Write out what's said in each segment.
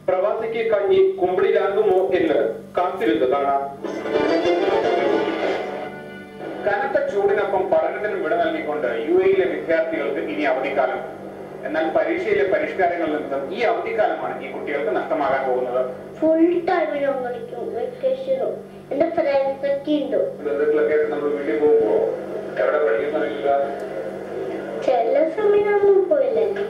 പ്രവാസിക്ക് കഞ്ഞി കുമ്പിളിലാകുമോ എന്ന് കാത്തിരുന്ന് കാണാം. കനത്ത ചൂടിനൊപ്പം പഠനത്തിന് വിട നൽകിക്കൊണ്ട് UAE-ലെ വിദ്യാർത്ഥികൾക്ക് ഇനി അവധിക്കാലം. എന്നാൽ പരീക്ഷയിലെ പരിഷ്കാരങ്ങളിൽ നിന്നും ഈ അവധിക്കാലമാണ് ഈ കുട്ടികൾക്ക് നഷ്ടമാകാൻ പോകുന്നത്. ഫുൾ ടൈമിലും വെക്കേഷനും എന്റെ ഫ്രണ്ട്സ് ഒക്കെ ഉണ്ട്. നമ്മൾ വീട്ടിൽ പോകുമ്പോ എവിടെ പഠിക്കുന്നില്ല, ചില സമയം പോയില്ലേ,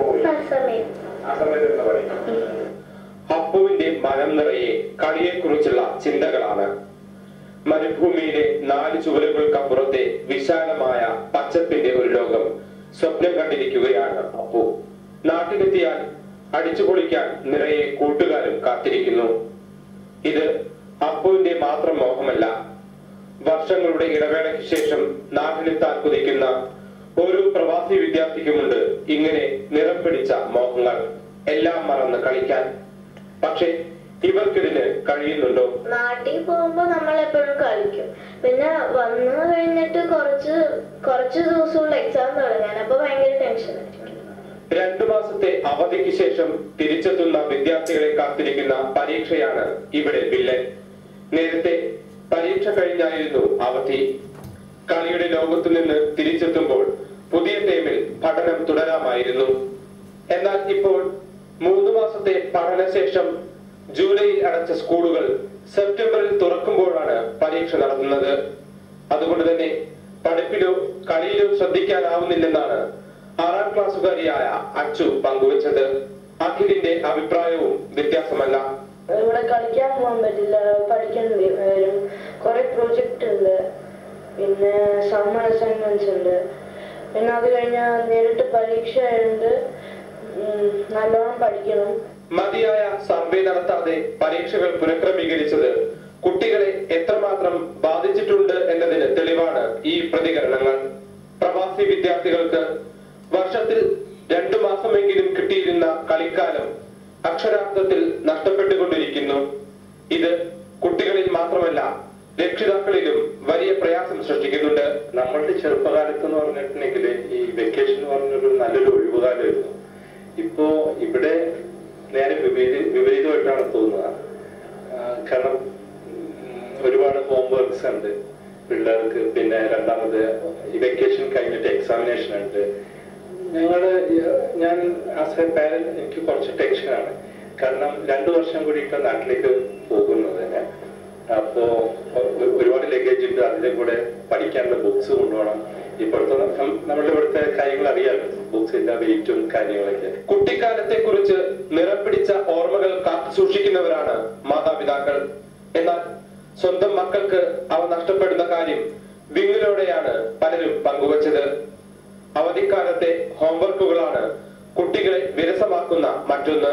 ആ സമയത്ത് പഠിക്കും. അപ്പുവിന്റെ മനം നിറയെ കളിയെ കുറിച്ചുള്ള ചിന്തകളാണ്. മരുഭൂമിയിലെ 4 ചുവരുകൾക്കപ്പുറത്തെ വിശാലമായ പച്ചപ്പിന്റെ ഒരു ലോകം സ്വപ്നം കണ്ടിരിക്കുകയാണ് അപ്പു. നാട്ടിലെത്തിയാൽ അടിച്ചുപൊളിക്കാൻ നിറയെ കൂട്ടുകാരും കാത്തിരിക്കുന്നു. ഇത് അപ്പുവിന്റെ മാത്രം മോഹമല്ല. വർഷങ്ങളുടെ ഇടവേളയ്ക്ക് ശേഷം നാട്ടിലെത്താൻ കുതിക്കുന്ന ഓരോ പ്രവാസി വിദ്യാർത്ഥിക്കുമുണ്ട് ഇങ്ങനെ നിറം പിടിച്ച മോഹങ്ങൾ. എല്ലാം മറന്ന് കളിക്കാൻ. പക്ഷേ ഇവർക്കിതിന് കഴിയുന്നുണ്ടോ? നാട്ടിൽ പോകുമ്പോ നമ്മൾ എപ്പോഴും കളിക്കും. പിന്നെ വന്നു കഴിഞ്ഞിട്ട് കുറച്ച് ദിവസമുള്ള എക്സാം തുടങ്ങാൻ, അപ്പൊ ഭയങ്കര ടെൻഷൻ ആയിരിക്കും. 2 മാസത്തെ അവധിക്ക് ശേഷം തിരിച്ചെത്തുന്ന വിദ്യാർത്ഥികളെ കാത്തിരിക്കുന്ന പരീക്ഷയാണ് ഇവിടെ വില്ലൻ. നേരത്തെ പരീക്ഷ കഴിഞ്ഞായിരുന്നു അവധി. കളിയുടെ ലോകത്തു നിന്ന് തിരിച്ചെത്തുമ്പോൾ പുതിയ ടൈമിൽ പഠനം തുടരാമായിരുന്നു. എന്നാൽ ഇപ്പോൾ 3 മാസത്തെ പഠനശേഷം ജൂലൈയിൽ അടച്ച സ്കൂളുകൾ സെപ്റ്റംബറിൽ തുറക്കുമ്പോഴാണ് പരീക്ഷ നടത്തുന്നത്. അതുകൊണ്ട് തന്നെ പഠിപ്പിലോ കളിയിലോ ശ്രദ്ധിക്കാനാവുന്നില്ലെന്നാണ് 6ാം ക്ലാസ്സുകാരിയായ അച്ചു പങ്കുവച്ചത്. അഖിലിന്റെ അഭിപ്രായവും വ്യത്യാസമല്ല. ഇവിടെ കളിക്കാൻ പോകാൻ പറ്റില്ല, പഠിക്കേണ്ടി വരും. കുറെ പ്രോജക്റ്റ് ഉണ്ട്, പിന്നെ സമ്മർ അസൈൻമെന്റ്സ് ഉണ്ട്, പിന്നെ അത് കഴിഞ്ഞാൽ നേരിട്ട് പരീക്ഷ ഉണ്ട്. നല്ലോണം പഠിക്കണം. മതിയായ സർവേ നടത്താതെ പരീക്ഷകൾ പുനഃക്രമീകരിച്ചത് കുട്ടികളെ എത്രമാത്രം ബാധിച്ചിട്ടുണ്ട് എന്നതിന് തെളിവാണ് ഈ പ്രതികരണങ്ങൾ. പ്രവാസി വിദ്യാർത്ഥികൾക്ക് വർഷത്തിൽ 2 മാസമെങ്കിലും കിട്ടിയിരുന്ന കളിക്കാലം അക്ഷരാർത്ഥത്തിൽ നഷ്ടപ്പെട്ടുകൊണ്ടിരിക്കുന്നു. ഇത് കുട്ടികളിൽ മാത്രമല്ല രക്ഷിതാക്കളിലും വലിയ പ്രയാസം സൃഷ്ടിക്കുന്നുണ്ട്. നമ്മളുടെ ചെറുപ്പകാലത്ത് എന്ന് പറഞ്ഞിട്ടുണ്ടെങ്കിൽ ഈ വെക്കേഷൻ എന്ന് പറഞ്ഞൊരു നല്ലൊരു ഒഴിവുകാലമായിരുന്നു. ഇപ്പോ ഇവിടെ നേരെ വിപരീതമായിട്ടാണ് തോന്നുന്നത്. കാരണം ഒരുപാട് ഹോംവർക്ക്സ് ഉണ്ട് പിള്ളേർക്ക്. പിന്നെ രണ്ടാമത് ഈ വെക്കേഷൻ കഴിഞ്ഞിട്ട് എക്സാമിനേഷൻ ഉണ്ട്. ഞാൻ ആസ് എ പാരന്റ് എനിക്ക് കുറച്ച് ടെൻഷനാണ്. കാരണം 2 വർഷം കൂടി ഇപ്പൊ നാട്ടിലേക്ക് പോകുന്നത് തന്നെ. അപ്പോ ഒരുപാട് ലഗേജ് ഉണ്ട്. അതിന്റെ കൂടെ പഠിക്കാനുള്ള ബുക്സ് കൊണ്ടുപോകണം. ഇപ്പോഴത്തെ നമ്മളുടെ ഇവിടുത്തെ കാര്യങ്ങൾ അറിയാമല്ലോ, ബുക്സിന്റെ വെയിറ്റും കാര്യങ്ങളൊക്കെ. കുട്ടിക്കാലത്തെ കുറിച്ച് നിറം പിടിച്ച ഓർമ്മകൾ കാത്തു സൂക്ഷിക്കുന്നവരാണ് മാതാപിതാക്കൾ. എന്നാൽ സ്വന്തം മക്കൾക്ക് അവ നഷ്ടപ്പെടുന്ന കാര്യം വിങ്ങലോടെയാണ് പലരും പങ്കുവച്ചത്. അവധിക്കാലത്തെ ഹോംവർക്കുകളാണ് കുട്ടികളെ വിരസമാക്കുന്ന മറ്റൊന്ന്.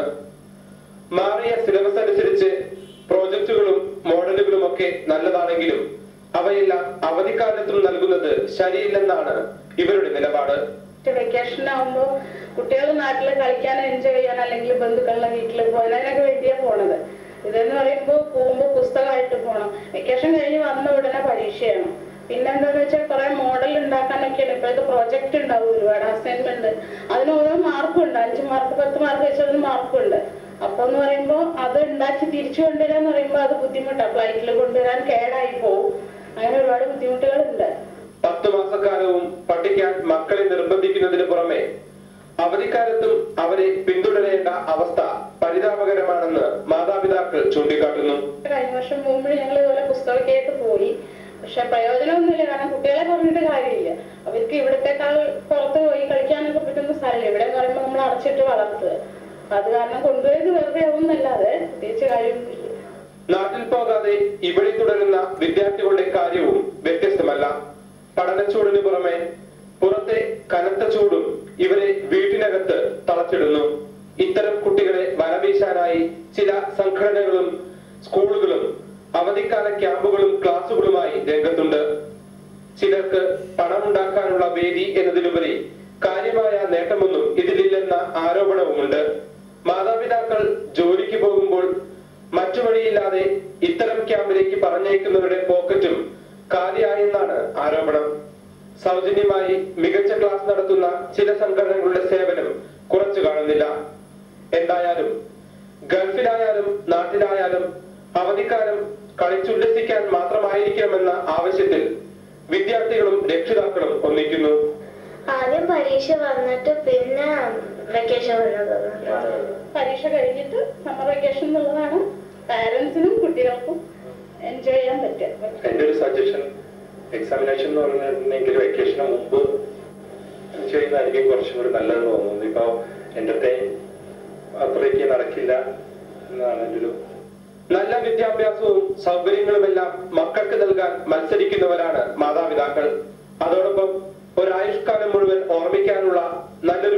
മാറിയ സിലബസ് അനുസരിച്ച് പ്രോജക്റ്റുകളും മോഡലുകളും ഒക്കെ നല്ലതാണെങ്കിലും അവയെല്ലാം അവധിക്കാലത്തും നൽകുന്നത് ശരിയില്ലെന്നാണ് ഇവരുടെ നിലപാട്. വെക്കേഷനാകുമ്പോ കുട്ടികൾ നാട്ടിൽ കളിക്കാൻ എൻജോയ് ചെയ്യാൻ അല്ലെങ്കിൽ ബന്ധുക്കളുടെ വീട്ടിൽ പോകാൻ അതിനൊക്കെ വേണ്ടിയാണ് പോണത്. ഇതെന്ന് പറയുമ്പോൾ പോകുമ്പോൾ പുസ്തകമായിട്ട് പോകണം. വെക്കേഷൻ കഴിഞ്ഞ് വന്ന ഉടനെ പരീക്ഷയാണ്. പിന്നെ എന്താന്ന് വെച്ചാൽ കുറെ മോഡൽ ഉണ്ടാക്കാനൊക്കെയാണ്. ഇപ്പോഴത്തെ പ്രോജക്റ്റ് ഉണ്ടാവും, ഒരുപാട് അസൈൻമെന്റ്. അതിന് ഓരോ മാർക്കും ഉണ്ട്. 5 മാർക്ക് 10 മാർക്ക് വെച്ചൊരു മാർക്കും ഉണ്ട്. അപ്പൊ എന്ന് പറയുമ്പോൾ അത് ഉണ്ടാക്കി തിരിച്ചു കൊണ്ടുവരാന്ന് പറയുമ്പോൾ അത് ബുദ്ധിമുട്ടാണ്. ഫ്ലൈറ്റിൽ കൊണ്ടുവരാൻ കേടായി പോകും. അങ്ങനെ ഒരുപാട് ബുദ്ധിമുട്ടുകളുണ്ട്. 10 മാസക്കാലവും പഠിക്കാൻ മക്കളെ നിർബന്ധിക്കുന്നതിന് പുറമെ അവധിക്കാലത്തും അവരെ പിന്തുടരേണ്ട അവസ്ഥ പരിതാപകരമാണെന്ന് മാതാപിതാക്കൾ ചൂണ്ടിക്കാട്ടുന്നു. കഴിഞ്ഞ വർഷം പോകുമ്പോൾ ഞങ്ങൾ ഇതുപോലെ പുസ്തകമൊക്കെയായിട്ട് പോയി. പക്ഷെ പ്രയോജനമൊന്നുമില്ല. കാരണം കുട്ടികളെ പറഞ്ഞിട്ട് കാര്യമില്ല. അവർക്ക് ഇവിടത്തെക്കാൾ പുറത്ത് പോയി കളിക്കാനൊക്കെ പറ്റുന്ന സ്ഥലമില്ല. ഇവിടെ എന്ന് പറയുമ്പോൾ നമ്മൾ അടച്ചിട്ട് വളർത്തുക. അത് കാരണം കൊണ്ടുപോയത് വെറുതെ ആവുന്നല്ലാതെ പ്രത്യേകിച്ച് കാര്യമൊന്നുമില്ല. നാട്ടിൽ പോകാതെ ഇവിടെ തുടരുന്ന വിദ്യാർത്ഥികളുടെ കാര്യവും വ്യത്യസ്തമല്ല. പഠനച്ചൂടിന് പുറമെ പുറത്തെ കനത്ത ചൂടും ഇവരെ വീട്ടിനകത്ത് തളച്ചിടുന്നു. ഇത്തരം കുട്ടികളെ വലവീശാനായി ചില സംഘടനകളും സ്കൂളുകളും അവധിക്കാല ക്യാമ്പുകളും ക്ലാസുകളുമായി രംഗത്തുണ്ട്. ചിലർക്ക് പണമുണ്ടാക്കാനുള്ള വേദി എന്നതിലുപരി കാര്യമായ നേട്ടമൊന്നും ഇതിലില്ലെന്ന ആരോപണവുമുണ്ട്. മാതാപിതാക്കൾ ജോലിക്ക് പോകുമ്പോൾ മറ്റു വഴിയില്ലാതെ ഇത്തരം ക്യാമ്പിലേക്ക് പറഞ്ഞയക്കുന്നവരുടെ പോക്കറ്റും കാലിയായെന്നാണ് ആരോപണം. സൗജന്യമായി മികച്ച ക്ലാസ് നടത്തുന്ന ചില സംഘടനകളുടെ സേവനം കുറച്ചു കാണുന്നില്ല. എന്തായാലും ഗൾഫിലായാലും നാട്ടിലായാലും അവധിക്കാലം കളിച്ചുല്ലസിക്കാൻ മാത്രമായിരിക്കണമെന്ന ആവശ്യത്തിൽ വിദ്യാർത്ഥികളും രക്ഷിതാക്കളും ഒന്നിക്കുന്നു. ആദ്യം പരീക്ഷ വന്നിട്ട് പിന്നെ വെക്കേഷൻ വരുന്നത്. പരീക്ഷ കഴിഞ്ഞിട്ട് സമ്മർ വെക്കേഷൻ എന്നുള്ളതാണ് പാരന്റ്സിനും കുട്ടികൾക്കും എൻജോയ് ചെയ്യാൻ പറ്റുക. എന്റെ ഒരു സജഷൻ, എക്സാമിനേഷൻ എന്ന് പറഞ്ഞിട്ടുണ്ടെങ്കിൽ വെക്കേഷന് മുമ്പ് ചെയ്യുന്നതായിരിക്കും കുറച്ചും കൂടി നല്ലതെന്ന് തോന്നുന്നു. ഇപ്പൊ എന്റർടൈൻ അത്രയ്ക്ക് നടക്കില്ല എന്നാണ് എൻ്റെ ഒരു. നല്ല വിദ്യാഭ്യാസവും സൗകര്യങ്ങളുമെല്ലാം മക്കൾക്ക് നൽകാൻ മത്സരിക്കുന്നവരാണ് മാതാപിതാക്കൾ. അതോടൊപ്പം ഒരായുഷ്കാലം മുഴുവൻ ഓർമ്മിക്കാനുള്ള നല്ലൊരു